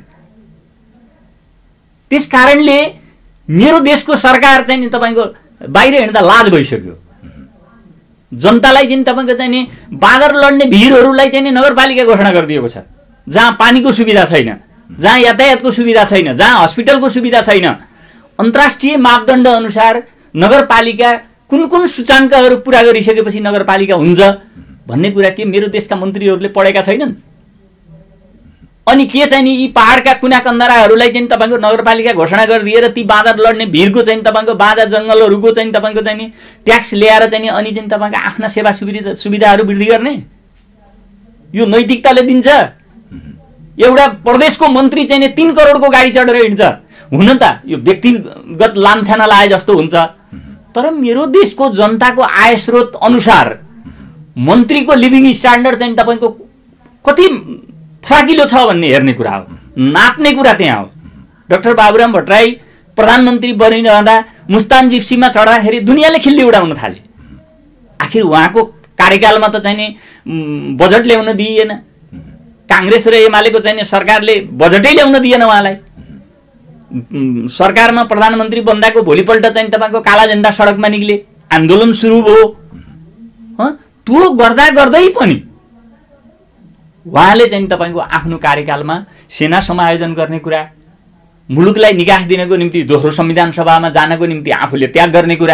त्यस कारणले मेरो देशको सरकार चाहिँ तपाईँको बाहिर हिँड्दा लाज भइसक्यो। जनतालाई चाहिँ तपाईँको चाहिँ नि बाँदर लड्ने भिरहरूलाई चाहिँ नगरपालिका घोषणा गरिदिएको छ, जहाँ पानीको सुविधा छैन, जहाँ यातायातको सुविधा छैन, जहाँ हस्पिटलको सुविधा छैन, अन्तर्राष्ट्रिय मापदण्ड अनुसार नगरपालिका कुन कुन सूचाङ्कहरू पुरा गरिसकेपछि नगरपालिका हुन्छ भन्ने कुरा के मेरो देशका मन्त्रीहरूले पढेका छैनन्? अनि के चाहिँ नि यी पहाडका कुना कन्दराहरूलाई चाहिँ तपाईँको नगरपालिका घोषणा गरिदिएर ती बाँदर लड्ने भिरको चाहिँ तपाईँको बाँझा जङ्गलहरूको चाहिँ तपाईँको चाहिँ नि ट्याक्स ल्याएर चाहिँ नि अनि चाहिँ तपाईँको आफ्ना सेवा सुविधा सुविधाहरू वृद्धि गर्ने यो नैतिकताले दिन्छ? एउटा प्रदेशको मन्त्री चाहिँ नि तीन करोडको गाडी चढेर हिँड्छ। हुन त यो व्यक्तिगत लान्छना लाए जस्तो हुन्छ, तर मेरो देशको जनताको आय स्रोत अनुसार मन्त्रीको लिभिङ स्ट्यान्डर्ड चाहिँ तपाईँको कति फराकिलो छ भन्ने हेर्ने कुरा हो, नाप्ने कुरा त्यहाँ हो। डाक्टर बाबुराम भट्टराई प्रधानमन्त्री बनिरहँदा मुस्तान जिप्सीमा चढ्दाखेरि दुनियाँले खिल्ली उडाउन थाले। आखिर उहाँको कार्यकालमा त चाहिँ नि बजेट ल्याउन दिइएन, काङ्ग्रेस र एमालेको चाहिँ सरकारले बजेटै ल्याउन दिएन उहाँलाई। सरकारमा प्रधानमन्त्री बन्दाको भोलिपल्ट चाहिँ तपाईँको काला झन्डा सडकमा निक्ले, आन्दोलन सुरु भयो। त्यो गर्दा गर्दै पनि उहाँले चाहिँ तपाईँको आफ्नो कार्यकालमा सेना समायोजन गर्ने कुरा, मुलुकलाई निकास दिनको निम्ति दोस्रो संविधान सभामा जानको निम्ति आफूले त्याग गर्ने कुरा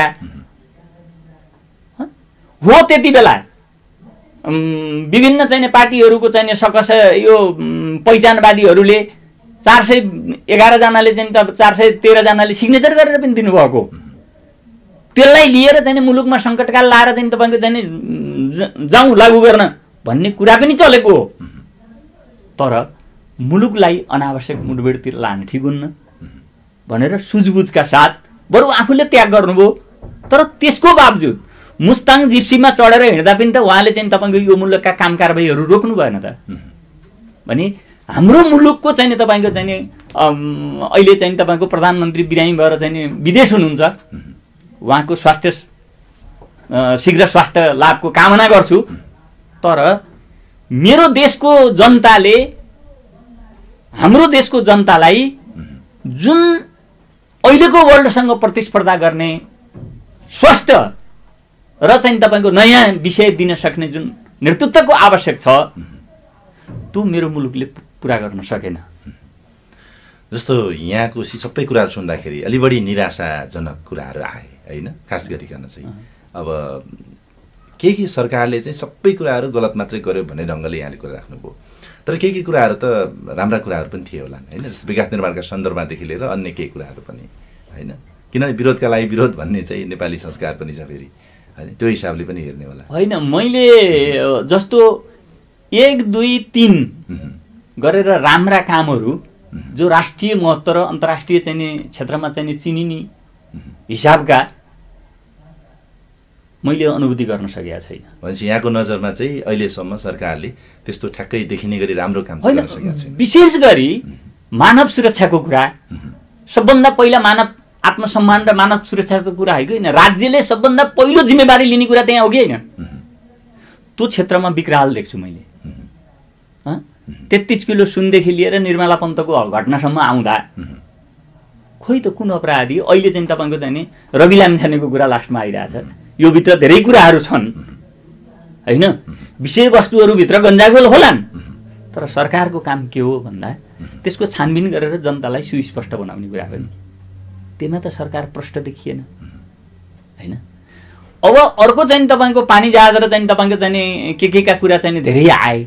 हो। त्यति बेला विभिन्न चाहिँ पार्टीहरूको चाहिँ सकस यो पहिचानवादीहरूले चार सय एघारजनाले चाहिँ त चार सय तेह्रजनाले सिग्नेचर गरेर पनि दिनुभएको, त्यसलाई लिएर चाहिँ मुलुकमा सङ्कटकाल लाएर चाहिँ तपाईँको चाहिँ जाउँ लागू गर्न भन्ने कुरा पनि चलेको हो। तर मुलुकलाई अनावश्यक मुठभेडतिर लान ठिक हुन्न भनेर सुझबुझका साथ बरु आफूले त्याग गर्नुभयो। तर त्यसको बावजुद मुस्ताङ जिप्सीमा चढेर हिँड्दा पनि त उहाँले चाहिँ तपाईँको यो मुलुकका काम कारबाहीहरू रोक्नु भएन त? भने हाम्रो मुलुकको चाहिँ नि तपाईँको चाहिँ नि अहिले चाहिँ तपाईँको प्रधानमन्त्री बिरामी भएर चाहिँ नि विदेश हुनुहुन्छ, उहाँको स्वास्थ्य शीघ्र स्वास्थ्य लाभको कामना गर्छु। तर मेरो देशको जनताले हाम्रो देशको जनतालाई जुन अहिलेको वर्ल्डसँग प्रतिस्पर्धा गर्ने स्वास्थ्य र चाहिँ तपाईँको नयाँ विषय दिन सक्ने जुन नेतृत्वको आवश्यक छ त्यो मेरो मुलुकले पुरा गर्न सकेन। जस्तो यहाँको सबै कुराहरू सुन्दाखेरि अलि बढी निराशाजनक कुराहरू आए होइन, खास गरिकन चाहिँ अब के के सरकारले चाहिँ सबै कुराहरू गलत मात्रै गर्यो भन्ने ढङ्गले यहाँले कुरा राख्नुभयो, तर के के कुराहरू त राम्रा कुराहरू पनि थिए होला होइन, जस्तो विकास निर्माणका सन्दर्भदेखि लिएर अन्य केही कुराहरू पनि होइन, किनभने विरोधका लागि विरोध भन्ने चाहिँ नेपाली संस्कार पनि छ फेरि होइन, त्यो हिसाबले पनि हेर्ने होला होइन। मैले जस्तो एक दुई तिन गरेर राम्रा कामहरू जो राष्ट्रिय महत्त्व र अन्तर्राष्ट्रिय चाहिँ नि क्षेत्रमा चाहिँ नि चिनिने हिसाबका मैले अनुभूति गर्न सकेका छैन। भनेपछि यहाँको नजरमा चाहिँ अहिलेसम्म सरकारले त्यस्तो ठ्याक्कै देखिने गरी राम्रो काम गर्न सकेका छैन। विशेष गरी मानव सुरक्षाको कुरा सबभन्दा पहिला मानव आत्मसम्मान र मानव सुरक्षाको कुरा है कि होइन, राज्यले सबभन्दा पहिलो जिम्मेवारी लिने कुरा त्यहाँ हो कि होइन? त्यो क्षेत्रमा विकराल देख्छु मैले। तेत्तिस किलो सुनदेखि लिएर निर्मला पन्तको घटनासम्म आउँदा खोइ त कुन अपराधी अहिले चाहिँ तपाईँको चाहिँ नि रवि लामिछानेको कुरा लास्टमा आइरहेछ। यो भित्र धेरै कुराहरू छन् होइन, विषयवस्तुहरूभित्र गन्जागोल होलान्, तर सरकारको काम के हो भन्दा त्यसको छानबिन गरेर जनतालाई सुस्पष्ट बनाउने कुरा हो नि। त्यसमा त सरकार प्रष्ट देखिएन होइन। अब अर्को चाहिँ तपाईँको पानी जहाज र चाहिँ तपाईँको चाहिँ के केका कुरा चाहिँ धेरै आए,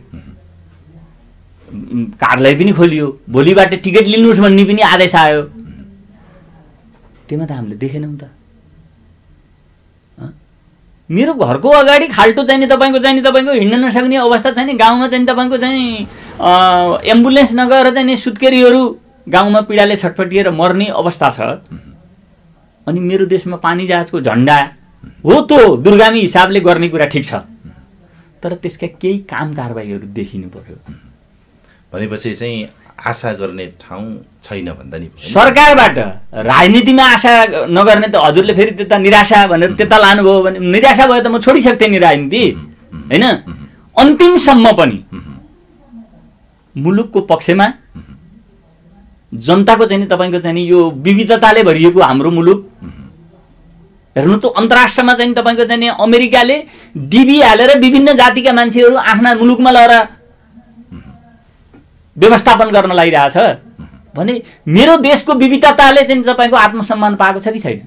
कार्यालय पनि खोलियो, भोलिबाट टिकट लिनुहोस् भन्ने पनि आदेश आयो, त्यसमा त हामीले देखेनौँ त। मेरो घरको अगाडि खाल्टो चाहिँ नि तपाईँको चाहिँ नि तपाईँको हिँड्न नसक्ने अवस्था छ नि, गाउँमा चाहिँ तपाईँको चाहिँ एम्बुलेन्स नगएर चाहिँ नि सुत्केरीहरू गाउँमा पीडाले छटपटिएर मर्ने अवस्था छ। अनि मेरो देशमा पानी जहाजको झन्डा हो त्यो दुर्गामी हिसाबले गर्ने कुरा ठिक छ, तर त्यसका केही काम कारबाहीहरू देखिनु पर्यो। भनेपछि चाहिँ आशा गर्ने ठाउँ छैन भन्दा नि सरकारबाट राजनीतिमा आशा नगर्ने त हजुरले फेरि त्यता निराशा भनेर त्यता लानुभयो भने निराशा भयो त म छोडिसक्थेँ नि राजनीति होइन। अन्तिमसम्म पनि मुलुकको पक्षमा जनताको चाहिँ तपाईँको चाहिँ यो विविधताले भरिएको हाम्रो मुलुक हेर्नु त, अन्तर्राष्ट्रमा चाहिँ तपाईँको चाहिँ अमेरिकाले डिबी हालेर विभिन्न जातिका मान्छेहरू आफ्ना मुलुकमा लगेर व्यवस्थापन गर्न लागिरहेछ। भने मेरो देशको विविधताले चाहिँ तपाईँको आत्मसम्मान पाएको छ कि छैन?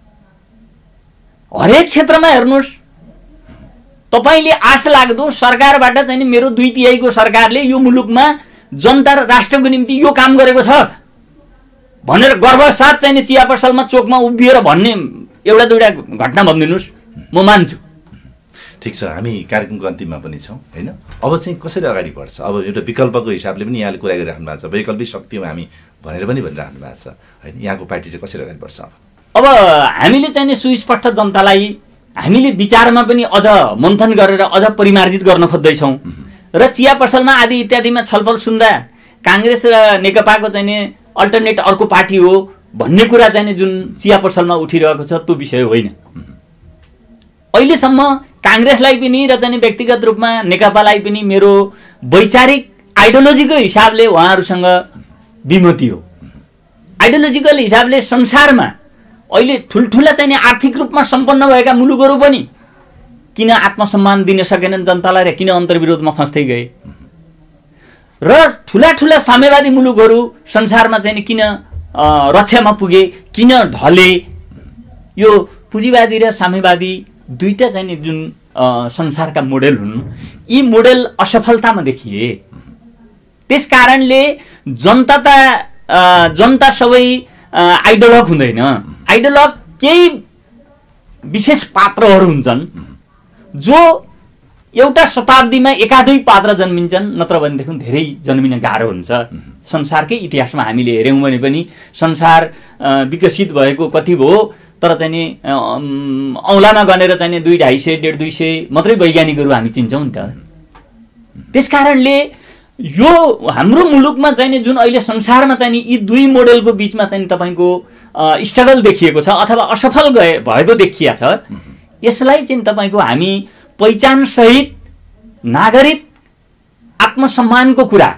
हरेक क्षेत्रमा हेर्नुहोस्, तपाईँले आश लाग्दो सरकारबाट चाहिँ मेरो दुई तिहाईको सरकारले यो मुलुकमा जनता र राष्ट्रको निम्ति यो काम गरेको छ भनेर गर्वसाथ चाहिँ चिया पसलमा चोकमा उभिएर भन्ने एउटा दुईवटा घटना भनिदिनुहोस्, म मान्छु। ठिक छ, हामी कार्यक्रमको अन्तिममा पनि छौँ होइन। अब चाहिँ कसरी अगाडि बढ्छ? अब एउटा विकल्पको हिसाबले पनि यहाँले कुरा गरिराख्नु भएको छ, वैकल्पिक शक्तिमा हामी भनेर पनि भनिराख्नु भएको छ होइन। यहाँको पार्टी चाहिँ कसरी अगाडि बढ्छ? अब अब हामीले चाहिँ सुस्पष्ट जनतालाई हामीले विचारमा पनि अझ मन्थन गरेर अझ परिमार्जित गर्न खोज्दैछौँ र चिया पसलमा आदि इत्यादिमा छलफल सुन्दा काङ्ग्रेस र नेकपाको चाहिँ अल्टरनेट अर्को पार्टी हो भन्ने कुरा चाहिँ जुन चिया पसलमा उठिरहेको छ त्यो विषय होइन। अहिलेसम्म काङ्ग्रेसलाई पनि र चाहिँ व्यक्तिगत रूपमा नेकपालाई पनि मेरो वैचारिक आइडियोलोजीको हिसाबले उहाँहरूसँग विमति हो। आइडियोलोजिकल हिसाबले संसारमा अहिले ठुल्ठुला चाहिँ आर्थिक रूपमा सम्पन्न भएका मुलुकहरू पनि किन आत्मसम्मान दिन सकेनन् जनतालाई र किन अन्तर्विरोधमा फस्दै गए र ठुला ठुला साम्यवादी मुलुकहरू संसारमा चाहिँ किन रक्षामा पुगे, किन ढले? यो पुँजीवादी र साम्यवादी दुईटा चाहिँ जुन संसारका मोडेल हुन्, यी मोडेल असफलतामा देखिए। त्यस कारणले जनता त जनता सबै आइडियोलग हुँदैन। आइडियोलग केही विशेष पात्रहरू हुन्छन् जो एउटा शताब्दीमा एका दुई पात्र जन्मिन्छन्, नत्र भनेदेखि धेरै जन्मिन गाह्रो हुन्छ। संसारकै इतिहासमा हामीले हेऱ्यौँ भने पनि संसार विकसित भएको कति भयो, तर चाहिँ औँलामा गनेर चाहिँ दुई ढाई सय डेढ दुई सय मात्रै वैज्ञानिकहरू हामी चिन्छौँ नि त। त्यस कारणले यो हाम्रो मुलुकमा चाहिँ जुन अहिले संसारमा चाहिँ यी दुई मोडेलको बिचमा चाहिँ तपाईँको स्ट्रगल देखिएको छ अथवा असफल गए भएको देखिया छ, यसलाई चाहिँ तपाईँको हामी पहिचानसहित नागरिक आत्मसम्मानको कुरा,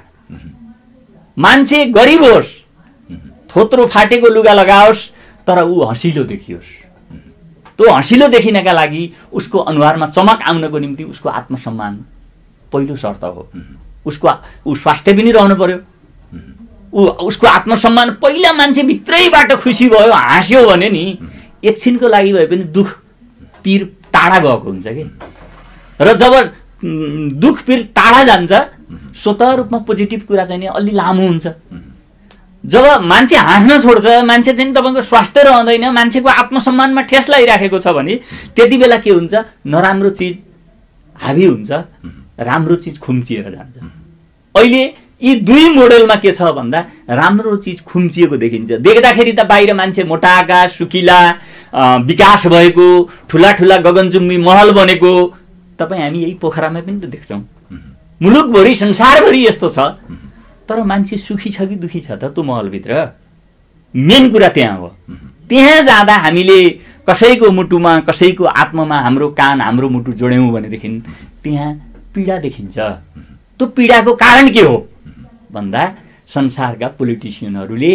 मान्छे गरिब होस्, थोत्रो फाटेको लुगा लगाओस् तर ऊ हँसिलो देखियोस्, त्यो हँसिलो देखिनका लागि उसको अनुहारमा चमक आउनको निम्ति उसको आत्मसम्मान पहिलो शर्त हो। उसको ऊ स्वास्थ्य पनि रहनु पर्यो, ऊ उसको आत्मसम्मान पहिला मान्छे भित्रैबाट खुसी भयो हाँस्यो भने नि एकछिनको लागि भए पनि दुख पीर टाढा गएको हुन्छ कि। र जब दुख पीर टाढा जान्छ स्वतः रूपमा पोजिटिभ कुरा चाहिँ अलि लामो हुन्छ। जब मान्छे हाँस्न छोड्छ, मान्छे चाहिँ तपाईँको स्वास्थ्य रहँदैन, मान्छेको आत्मसम्मानमा ठेस लगाइराखेको छ भने त्यति बेला के हुन्छ, नराम्रो चिज हावी हुन्छ, राम्रो चिज खुम्चिएर जान्छ। अहिले यी दुई मोडेलमा के छ भन्दा राम्रो चिज खुम्चिएको देखिन्छ। देख्दाखेरि त बाहिर मान्छे मोटाका सुकिला विकास भएको ठुला ठुला गगनचुम्बी महल बनेको तपाईँ हामी यही पोखरामा पनि त देख्छौँ। मुलुकभरि संसारभरि यस्तो छ, तर मान्छे सुखी छ कि दुखी छ त त्यो महलभित्र? मेन कुरा त्यहाँ हो। त्यहाँ जाँदा हामीले कसैको मुटुमा कसैको आत्मामा हाम्रो कान हाम्रो मुटु जोड्यौँ भनेदेखि त्यहाँ पीडा देखिन्छ। त्यो पीडाको कारण के हो भन्दा संसारका पोलिटिसियनहरूले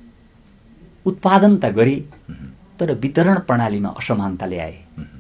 उत्पादन त गरे तर वितरण प्रणालीमा असमानता ल्याए।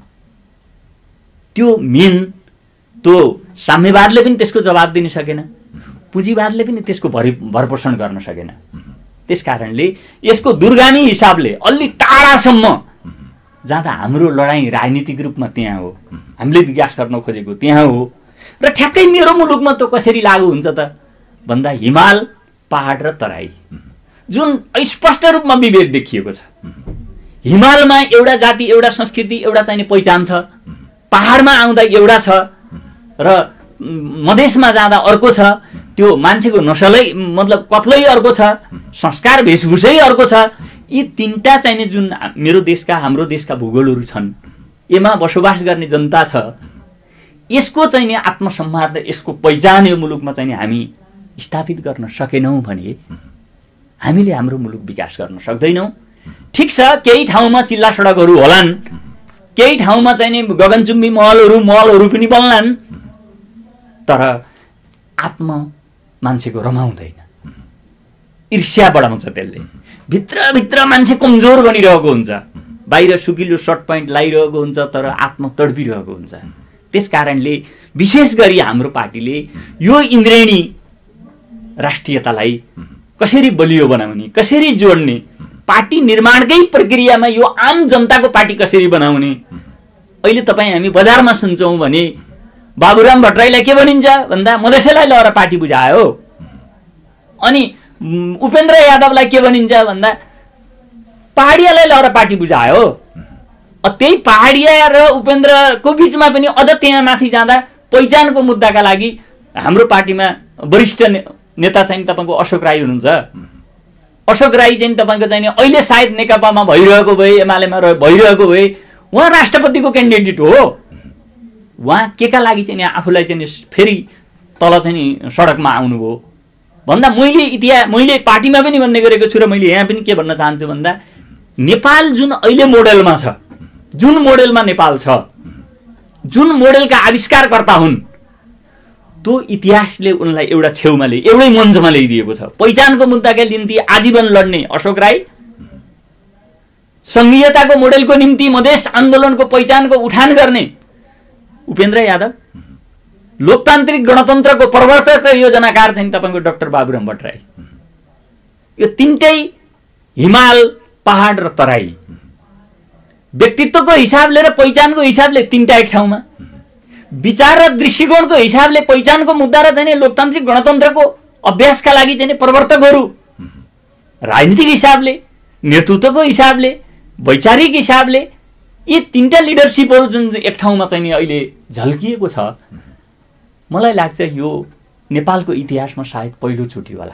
त्यो मेन त्यो साम्यवादले पनि त्यसको जवाब दिन सकेन, पुँजीवादले पनि त्यसको भरि भरपोषण गर्न सकेन। त्यस कारणले यसको दूरगामी हिसाबले अलि टाढासम्म जाँदा हाम्रो लडाइँ राजनीतिक रूपमा त्यहाँ हो, हामीले विकास गर्न खोजेको त्यहाँ हो। र ठ्याक्कै मेरो मुलुकमा त्यो कसरी लागू हुन्छ त भन्दा हिमाल पहाड र तराई जुन स्पष्ट रूपमा विभेद देखिएको छ। हिमालमा एउटा जाति एउटा संस्कृति एउटा चाहिने पहिचान छ, पहाडमा आउँदा एउटा छ र मधेसमा जाँदा अर्को छ। त्यो मान्छेको नसलै मतलब कत्लै अर्को छ, संस्कार वेशभूषै अर्को छ। यी तीनटा चाहिने जुन मेरो देशका हाम्रो देशका भूगोलहरू छन्, यसमा बसोबास गर्ने जनता छ, यसको चाहिने आत्मसम्मान र यसको पहिचान यो मुलुकमा चाहिने हामी स्थापित गर्न सकेनौँ भने हामीले हाम्रो मुलुक विकास गर्न सक्दैनौँ। ठिक छ, केही ठाउँमा चिल्ला सडकहरू होलान्, केही ठाउँमा चाहिने गगनचुम्बी महलहरू महलहरू पनि बन्लान्, तर आत्मा मान्छेको रमाउँदैन, ईर्ष्या बढाउँछ। त्यसले भित्रभित्र मान्छे कमजोर बनिरहेको हुन्छ, बाहिर सुकिलो सर्ट प्यान्ट लगाइरहेको हुन्छ तर आत्मा तडपिरहेको हुन्छ। त्यस कारणले विशेष गरी हाम्रो पार्टीले यो इन्द्रेणी राष्ट्रियतालाई कसरी बलियो बनाउने, कसरी जोड्ने, पार्टी निर्माणकै प्रक्रियामा यो आम जनताको पार्टी कसरी बनाउने। अहिले तपाईँ हामी बजारमा सुन्छौँ भने बाबुराम भट्टराईलाई के भनिन्छ भन्दा मधेसीलाई लगेर पार्टी बुझायो, अनि उपेन्द्र यादवलाई के भनिन्छ भन्दा पहाडियालाई लगेर पार्टी बुझायो। त्यही पहाडिया र उपेन्द्रको बिचमा पनि अझ त्यहाँ माथि जाँदा पहिचानको मुद्दाका लागि हाम्रो पार्टीमा वरिष्ठ नेता चाहिँ तपाईँको अशोक राई हुनुहुन्छ। अशोक राई चाहिँ तपाईँको चाहिँ अहिले सायद नेकपामा भइरहेको भए, एमालेमा भइरहेको भए उहाँ राष्ट्रपतिको क्यान्डिडेट हो। उहाँ के का लागि चाहिँ आफूलाई चाहिँ फेरि तल चाहिँ सडकमा आउनुभयो भन्दा मैले इतिहास मैले पार्टीमा पनि भन्ने गरेको छु र मैले यहाँ पनि के भन्न चाहन्छु भन्दा नेपाल जुन अहिले मोडेलमा छ, जुन मोडेलमा नेपाल छ, जुन मोडेलका आविष्कारकर्ता हुन्, त्यो इतिहासले उनलाई एउटा छेउमा ल्याइ एउटै मञ्चमा ल्याइदिएको छ। पहिचानको मुद्दाका निम्ति आजीवन लड्ने अशोक राई, संघीयताको मोडेलको निम्ति मधेस आन्दोलनको पहिचानको उठान गर्ने उपेन्द्र यादव, लोकतान्त्रिक गणतन्त्रको प्रवर्तक र योजनाकार चाहिँ तपाईँको डाक्टर बाबुराम भट्टराई। यो तिनटै हिमाल, पहाड र तराई व्यक्तित्वको हिसाबले र पहिचानको हिसाबले तिनटा एक ठाउँमा, विचार र दृष्टिकोणको हिसाबले पहिचानको मुद्दा र चाहिँ लोकतान्त्रिक गणतन्त्रको अभ्यासका लागि चाहिँ प्रवर्तकहरू, राजनीतिक हिसाबले, नेतृत्वको हिसाबले, वैचारिक हिसाबले यी तिनटा लिडरसिपहरू जुन एक ठाउँमा चाहिँ अहिले झल्किएको छ, मलाई लाग्छ यो नेपालको इतिहासमा सायद पहिलोचोटि होला।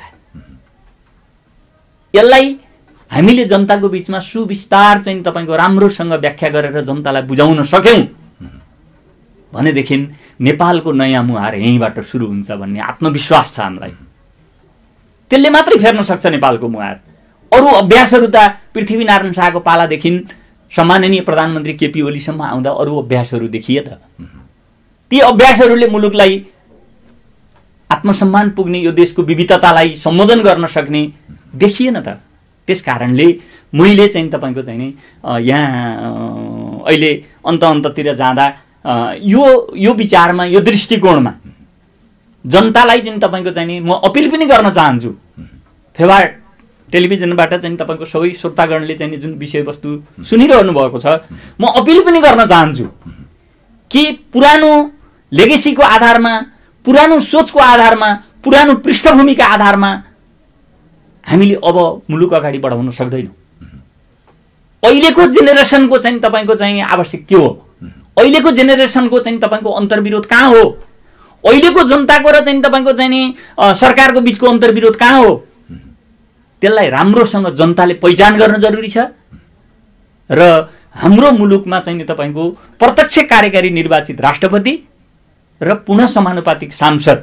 यसलाई हामीले जनताको बिचमा सुविस्तार चाहिँ तपाईँको राम्रोसँग व्याख्या गरेर जनतालाई बुझाउन सक्यौँ भनेदेखि नेपालको नयाँ मुहार यहीँबाट सुरु हुन्छ भन्ने आत्मविश्वास छ हामीलाई। त्यसले मात्रै फेर्न सक्छ नेपालको मुहार। अरू अभ्यासहरू त पृथ्वीनारायण शाहको पालादेखि सम्माननीय प्रधानमन्त्री केपी ओलीसम्म आउँदा अरू अभ्यासहरू देखिए त। ती अभ्यासहरूले मुलुकलाई आत्मसम्मान पुग्ने, यो देशको विविधतालाई सम्बोधन गर्न सक्ने देखिएन त। त्यस कारणले मैले चाहिँ तपाईँको चाहिँ नि यहाँ अहिले अन्त अन्ततिर जाँदा यो यो विचारमा, यो दृष्टिकोणमा जनतालाई चाहिँ तपाईँको चाहिँ नि म अपिल पनि गर्न चाहन्छु। फेवा टेलिभिजनबाट चाहिँ तपाईँको सबै श्रोतागणले चाहिँ जुन विषयवस्तु सुनिरहनु भएको छ, म अपिल पनि गर्न चाहन्छु कि पुरानो लेगेसीको आधारमा, पुरानो सोचको आधारमा, पुरानो पृष्ठभूमिका आधारमा हामीले अब मुलुक अगाडि बढाउन सक्दैनौँ। अहिलेको जेनेरेसनको चाहिँ तपाईँको चाहिँ आवश्यक के हो, अहिलेको जेनेरेसनको चाहिँ तपाईँको अन्तर्विरोध कहाँ हो, अहिलेको जनताको र चाहिँ तपाईँको चाहिँ नि सरकारको बिचको अन्तर्विरोध कहाँ हो, त्यसलाई राम्रोसँग जनताले पहिचान गर्न जरुरी छ। र हाम्रो मुलुकमा चाहिँ तपाईँको प्रत्यक्ष कार्यकारी निर्वाचित राष्ट्रपति र पुनः समानुपातिक सांसद,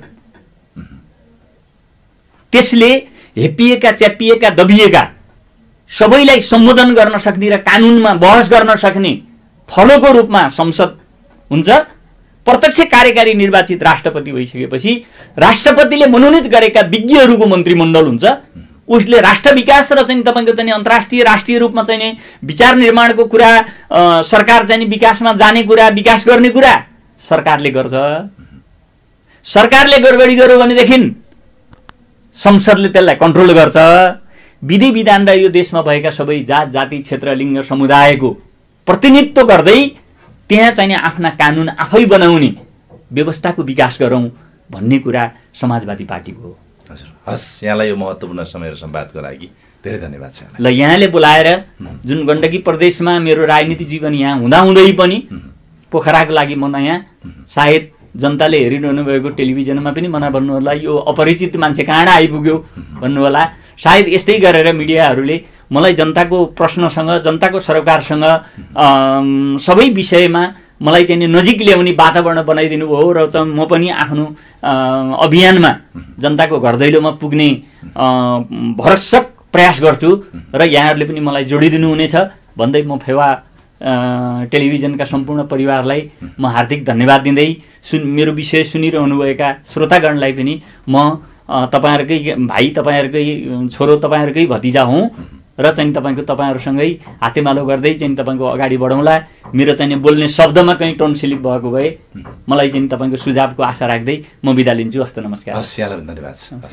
त्यसले हेपिएका, च्यापिएका, दबिएका सबैलाई सम्बोधन गर्न सक्ने र कानुनमा बहस गर्न सक्ने थलोको रूपमा संसद हुन्छ। प्रत्यक्ष कार्यकारी निर्वाचित राष्ट्रपति भइसकेपछि राष्ट्रपतिले मनोनित गरेका विज्ञहरूको मन्त्रीमण्डल हुन्छ। उसले राष्ट्र विकास र चाहिँ तपाईँको चाहिँ अन्तर्राष्ट्रिय राष्ट्रिय रूपमा चाहिँ विचार निर्माणको कुरा, सरकार चाहिँ विकासमा जाने कुरा, विकास गर्ने कुरा सरकारले गर्छ। सरकारले गडबडी गर्यो भनेदेखि संसदले त्यसलाई कन्ट्रोल गर्छ। विधि विधान र यो देशमा भएका सबै जात जाति क्षेत्र लिङ्ग समुदायको प्रतिनिधित्व गर्दै त्यहाँ चाहिँ आफ्ना कानुन आफै बनाउने व्यवस्थाको विकास गरौँ भन्ने कुरा समाजवादी पार्टीको हो। हजुर, हस्, यहाँलाई यो महत्त्वपूर्ण समय र संवादको लागि धेरै धन्यवाद छ। ल, यहाँले बोलाएर जुन गण्डकी प्रदेशमा मेरो राजनीति जीवन यहाँ हुँदाहुँदै पनि पोखराको लागि म नयाँ, सायद जनताले हेरिरहनु भएको टेलिभिजनमा पनि मलाई भन्नु होला यो अपरिचित मान्छे कहाँ आइपुग्यो भन्नु होला। सायद यस्तै गरेर मिडियाहरूले मलाई जनताको प्रश्नसँग, जनताको सरोकारसँग सबै विषयमा मलाई चाहिँ नजिक ल्याउने वातावरण बनाइदिनु भयो र म पनि आफ्नो अभियानमा जनताको घर दैलोमा पुग्ने भरसक प्रयास गर्छु र यहाँहरूले पनि मलाई जोडिदिनु हुनेछ भन्दै म फेवा टेलिभिजनका सम्पूर्ण परिवारलाई म हार्दिक धन्यवाद दिँदै सुन मेरो विषय सुनिरहनुभएका श्रोतागणलाई पनि म तपाईँहरूकै भाइ, तपाईँहरूकै छोरो, तपाईँहरूकै भतिजा हुँ र चाहिँ तपाईँको तपाईँहरूसँगै हातेमालो गर्दै चाहिँ तपाईँको अगाडि बढौँला। मेरो चाहिँ बोल्ने शब्दमा कहीँ टोन स्लिप भएको भए मलाई चाहिँ तपाईँको सुझावको आशा राख्दै म बिदा लिन्छु। हस्त, नमस्कार। हस्, यहाँलाई धन्यवाद।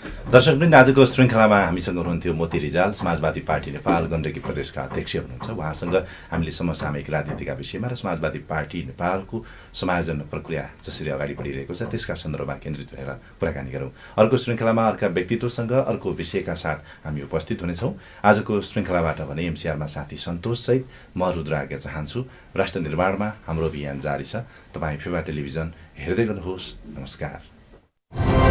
दर्शकवृन्द, आजको श्रृङ्खलामा हामीसँग हुनुहुन्थ्यो मोती रिजाल, समाजवादी पार्टी नेपाल गण्डकी प्रदेशका अध्यक्ष हुनुहुन्छ। उहाँसँग हामीले समसामयिक राजनीतिका विषयमा र समाजवादी पार्टी नेपालको समायोजन प्रक्रिया जसरी अगाडि बढिरहेको छ त्यसका सन्दर्भमा केन्द्रित भएर कुराकानी गरौँ। अर्को श्रृङ्खलामा अर्का व्यक्तित्वसँग अर्को विषयका साथ हामी उपस्थित हुनेछौँ। आजको श्रृङ्खलाबाट भने एमसिआरमा साथी सन्तोषसहित म रुद्र आज्ञा चाहन्छु। राष्ट्र निर्माणमा हाम्रो अभियान जारी छ। तपाईँ फेवा टेलिभिजन हेर्दै गर्नुहोस्। नमस्कार।